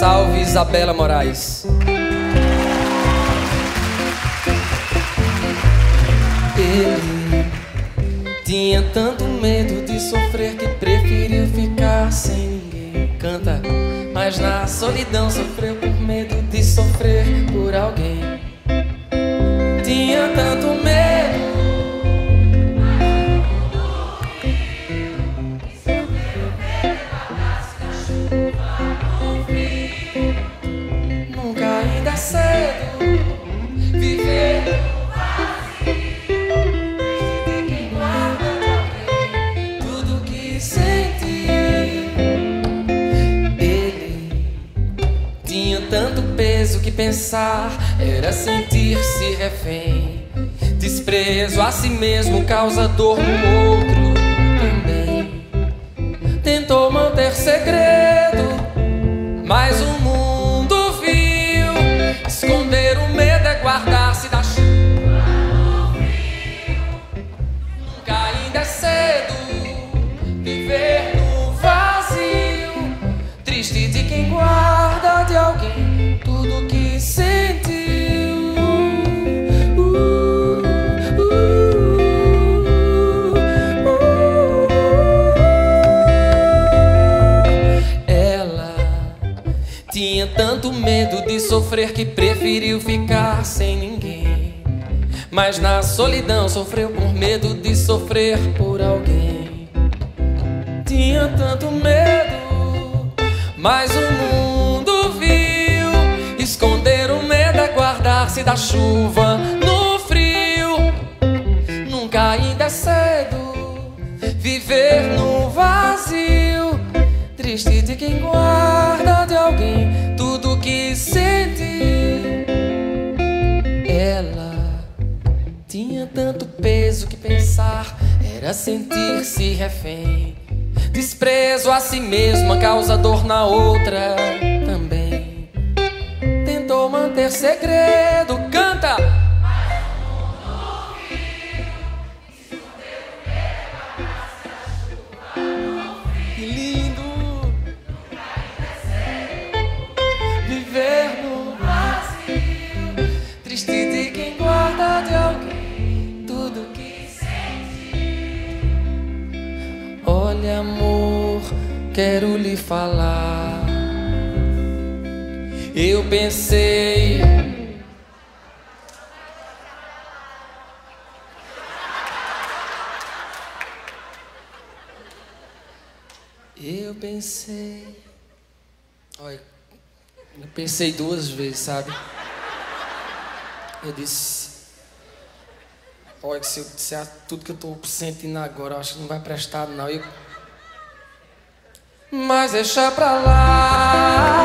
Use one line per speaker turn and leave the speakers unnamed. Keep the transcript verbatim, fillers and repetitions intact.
Salve Isabela Moraes. Ele tinha tanto medo de sofrer que preferiu ficar sem ninguém. Canta. Mas na solidão sofreu por medo de sofrer por alguém. Tinha tanto medo nunca ainda é cedo viver no vazio de quem guarda de alguém tudo que sente. Ele tinha tanto peso que pensar era sentir-se refém. Desprezo a si mesmo causa dor no outro também. Tentou manter segredo, mas o mundo viu. Esconder o medo é guardar-se da chuva no frio. Nunca ainda é cedo viver no vazio, triste de quem guarda de alguém tudo que sentiu. Uh, uh, uh, uh. Ela tinha tanto medo de sofrer que preferiu ficar sem ninguém. Mas na solidão sofreu por medo de sofrer por alguém. Tinha tanto medo, mas o mundo viu. Esconder o medo é guardar-se da chuva no frio. Nunca ainda é cedo viver no vazio, triste de quem guarda de alguém tudo que sente. Ela tinha tanto peso que pensar era sentir-se refém. Desprezo a si mesma causa dor na outra também. Tentou manter segredo, canta. Que lindo viver no vazio, triste de quem guarda de alguém tudo que sente. Olha, amor, quero lhe falar. Eu pensei Eu pensei Olha, eu pensei duas vezes, sabe? Eu disse, olha, se eu disser tudo que eu tô sentindo agora, eu acho que não vai prestar não. Eu... Mas deixa pra lá.